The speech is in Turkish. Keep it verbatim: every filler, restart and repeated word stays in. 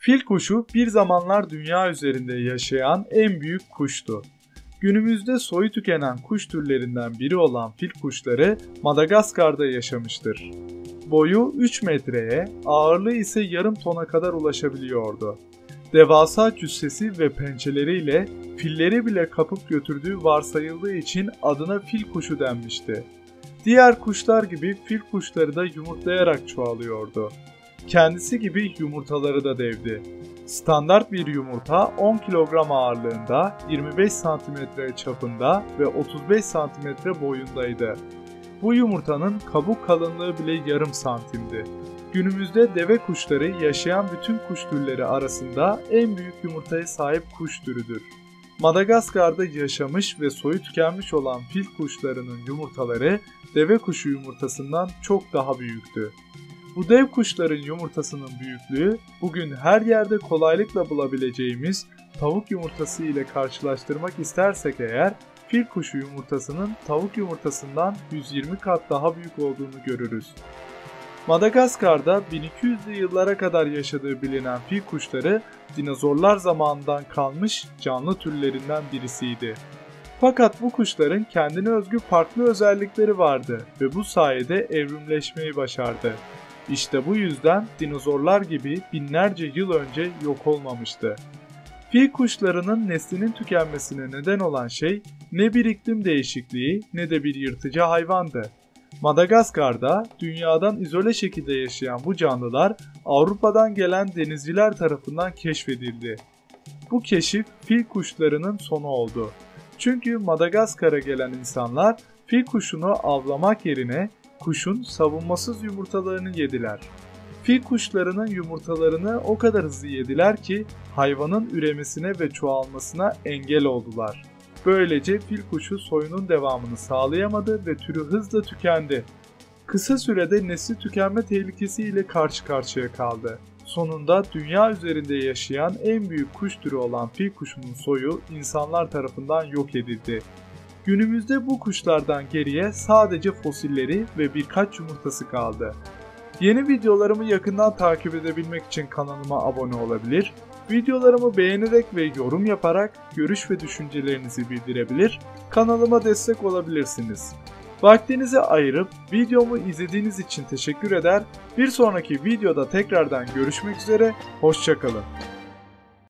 Fil kuşu bir zamanlar dünya üzerinde yaşayan en büyük kuştu. Günümüzde soyu tükenen kuş türlerinden biri olan fil kuşları Madagaskar'da yaşamıştır. Boyu üç metreye, ağırlığı ise yarım tona kadar ulaşabiliyordu. Devasa cüssesi ve pençeleriyle filleri bile kapıp götürdüğü varsayıldığı için adına fil kuşu denmişti. Diğer kuşlar gibi fil kuşları da yumurtlayarak çoğalıyordu. Kendisi gibi yumurtaları da devdi. Standart bir yumurta on kilogram ağırlığında, yirmi beş santimetre çapında ve otuz beş santimetre boyundaydı. Bu yumurtanın kabuk kalınlığı bile yarım santimdi. Günümüzde deve kuşları yaşayan bütün kuş türleri arasında en büyük yumurtaya sahip kuş türüdür. Madagaskar'da yaşamış ve soyu tükenmiş olan fil kuşlarının yumurtaları deve kuşu yumurtasından çok daha büyüktü. Bu dev kuşların yumurtasının büyüklüğü bugün her yerde kolaylıkla bulabileceğimiz tavuk yumurtası ile karşılaştırmak istersek eğer, fil kuşu yumurtasının tavuk yumurtasından yüz yirmi kat daha büyük olduğunu görürüz. Madagaskar'da bin iki yüzlü yıllara kadar yaşadığı bilinen fil kuşları dinozorlar zamanından kalmış canlı türlerinden birisiydi. Fakat bu kuşların kendine özgü farklı özellikleri vardı ve bu sayede evrimleşmeyi başardı. İşte bu yüzden dinozorlar gibi binlerce yıl önce yok olmamıştı. Fil kuşlarının neslinin tükenmesine neden olan şey ne bir iklim değişikliği ne de bir yırtıcı hayvandı. Madagaskar'da dünyadan izole şekilde yaşayan bu canlılar Avrupa'dan gelen denizciler tarafından keşfedildi. Bu keşif fil kuşlarının sonu oldu. Çünkü Madagaskar'a gelen insanlar fil kuşunu avlamak yerine kuşun savunmasız yumurtalarını yediler. Fil kuşlarının yumurtalarını o kadar hızlı yediler ki hayvanın üremesine ve çoğalmasına engel oldular. Böylece fil kuşu soyunun devamını sağlayamadı ve türü hızla tükendi. Kısa sürede nesli tükenme tehlikesiyle karşı karşıya kaldı. Sonunda dünya üzerinde yaşayan en büyük kuş türü olan fil kuşunun soyu insanlar tarafından yok edildi. Günümüzde bu kuşlardan geriye sadece fosilleri ve birkaç yumurtası kaldı. Yeni videolarımı yakından takip edebilmek için kanalıma abone olabilir, videolarımı beğenerek ve yorum yaparak görüş ve düşüncelerinizi bildirebilir, kanalıma destek olabilirsiniz. Vaktinizi ayırıp videomu izlediğiniz için teşekkür eder, bir sonraki videoda tekrardan görüşmek üzere, hoşça kalın.